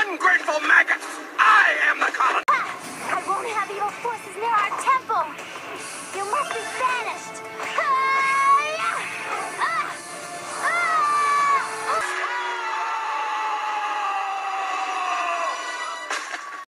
ungrateful maggots! I am the colony! I won't have evil forces near our temple! You must be